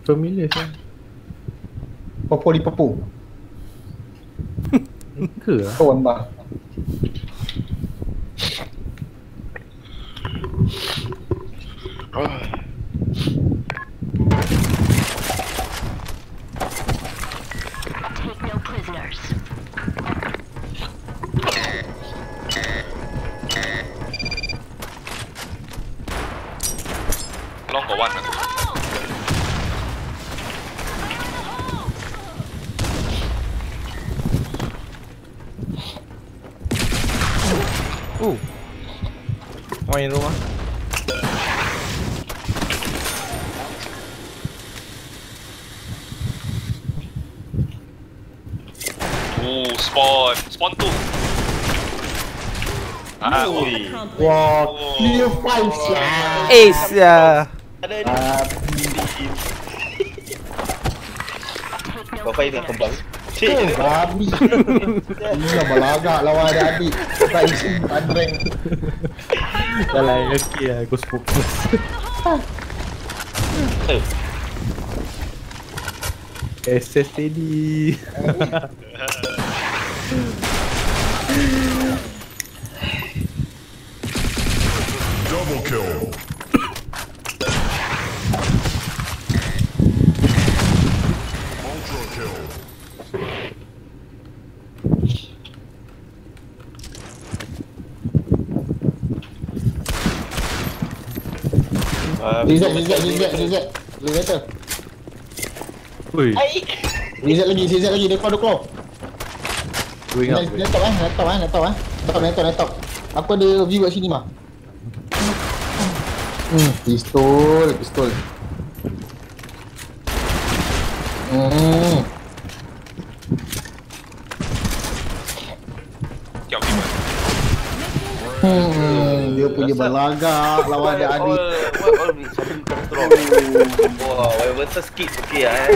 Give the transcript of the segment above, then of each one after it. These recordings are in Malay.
Familiar sah. Popo di popo. Ke lah? Kawan bang. Take no prisoners. Long got one. Main rumah. Spawn tu. Ui. Wah, clear 5 siap. Ace ya. Ada ni. Bapak ini kembang. Babi. Iya balagak lawan adik-adik. Pricing padreng. Dah lah, okey lah, aku fokus. SS steady. Double kill. Ultra kill. Zizat. Ui, Zizat lagi, dia keluar. gue ingat. Laptop. Aku ada view kat sini mah. Pistol. Tiap lima. Dia punya balagak lawan adik-adik. All something strong. Wah, versus kids okey ah.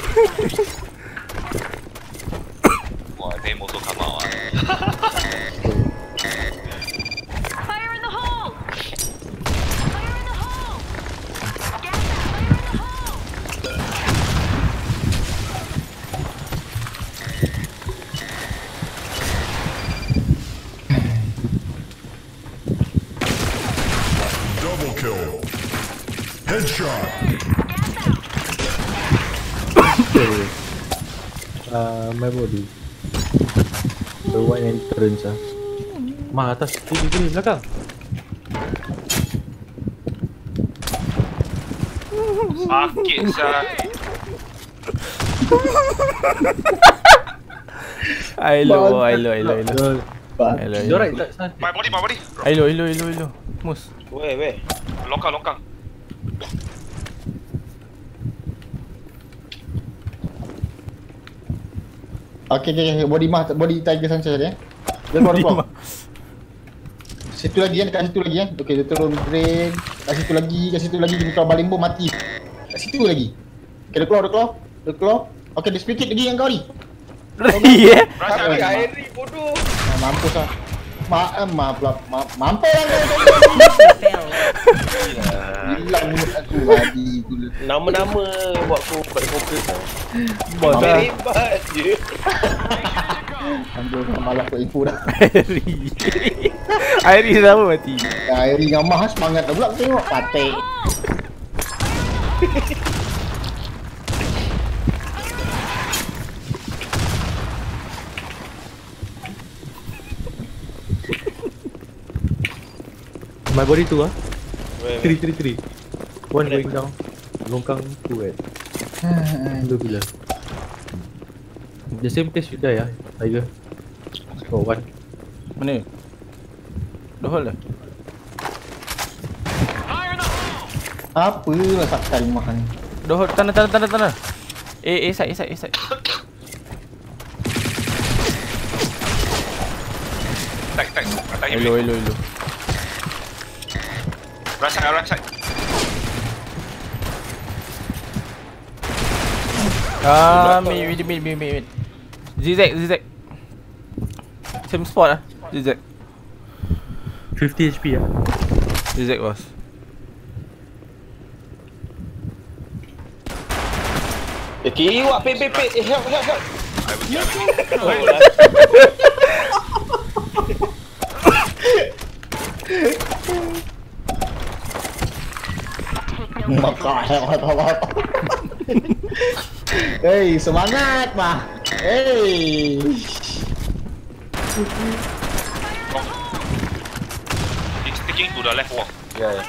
Wah, name also come out. Fire in the hole! Fire in the hole! Get that! Fire in the hole! Double kill. Headshot. My body. The one entrance ah. Mah atas, kiri belakang. Sakit sah. Hello. Alright, tak sana. My body. Hello. Mus. Weh. Longkang. Okay, body Tiger Sanchez dia. Dia keluar. Situ lagi dekat situ lagi. Okey, dia turun drain. Kat situ lagi, dia keluar baling bom mati. Kat situ lagi. Okey, dia keluar. Okey, dia speed lagi yang kau ni. Ya. Rasa Tapi habis. Airi bodoh. Mampus lah. Maaf lah. Mampus lah kau. Hilang mulut aku tadi dulu. Nama-nama buat aku buat fokus. Bos lah. Hebat je. Ambil malas buat info dah. Airi sama mati. Airi dengan Mah semangat dah pula tengok patik. My body tu ah. Weh. 3. One going down. Longkang 2 Dua bila. The same place you die ah, Tiger. Oh, one. Mana? Dah hold dah. Apalah sakal rumah ni. Dah hold tanah. Side. Tak. Atas Hello. Right side. Mid. Zigzag. Same spot ah. Zigzag 50 HP ah. bos. Okay, wak, pit. Help. Oh, lah. Help. Hey, semangat mah. Hey. He's sticking to the left wall. Yeah.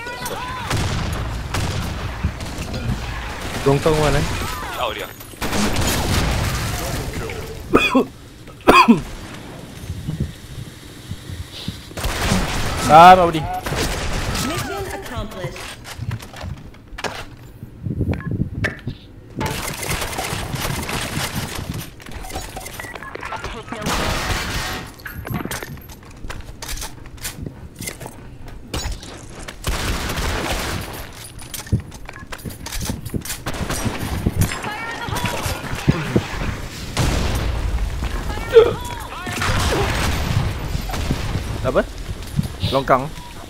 Longkang mana? Out dia. Dah, Budi. Mission accomplished. Apa? Longkang.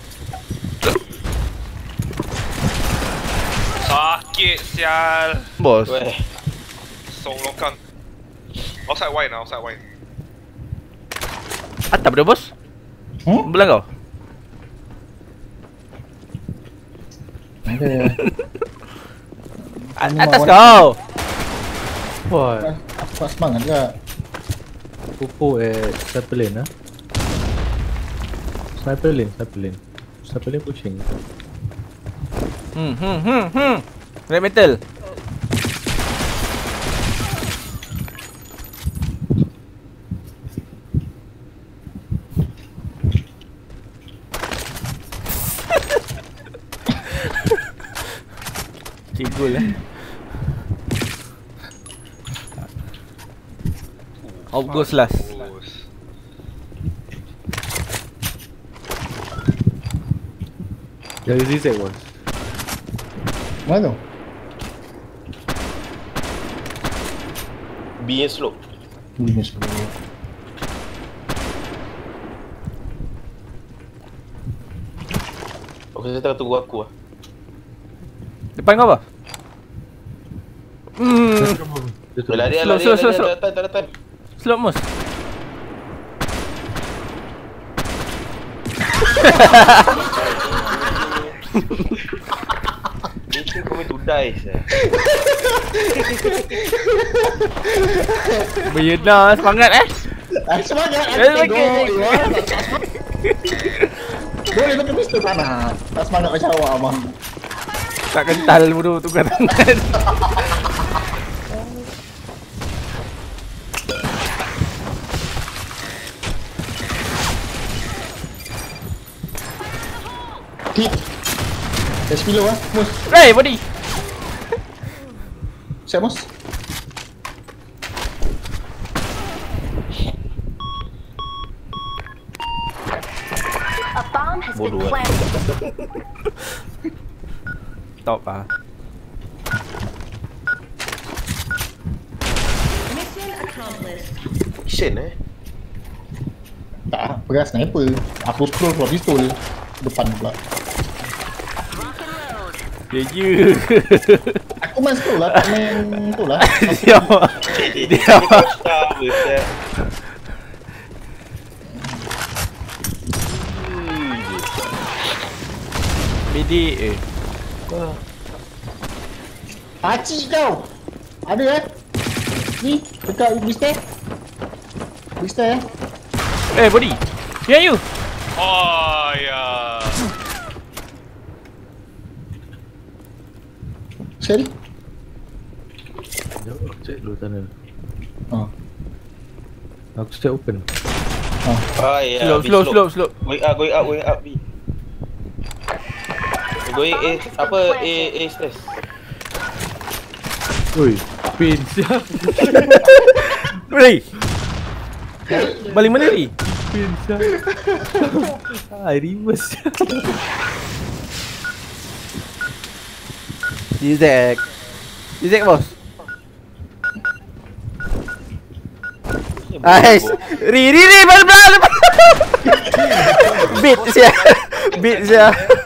Sakit sial. Bos. Weh. Song longkang. Outside wine. Atap dah, bos. Belah kau. Atas kau. Wah, Apa semangat ke? Popo sniper lane ah. Sniper lane kucing. Red metal. Cigul lah. August last. Dari zigzag bos. Mana tu? B nya slope. Ini semua. Okay, saya tengah tunggu aku lah. Depan kau apa? Lari. Slow. Tahan. Slot mus. Itu kau to die sah. Beryenang semangat Semangat. Boleh betul pistol tanah. Tak semangat macam awak abang. Tak kental bodoh tukar tangan. Hit. Dash below Mus. Hey, body. Siap Mus. A bomb has been Bodoh, planted. Top ah. Mission accomplished. Action Tak, pegang sniper. Aku scroll keluar pistol. Depan pula. Rock and load. Dia je. Aku main scroll lah, tak main tu lah. Diam. Diam. BD Pakcik kau. Ada Ni, dekat blister. Blister body. Behind you. Oh ya. Sekali. Jom check dulu tanah. Oh. Aku stay open. Ah ya. Slow. Going up B. Going A stairs. Oi, pin siap. Hey. Balik mana ni? Pin siap. Reverse siap. Zigzag bos. Ais. Ri, bal. Beat sia.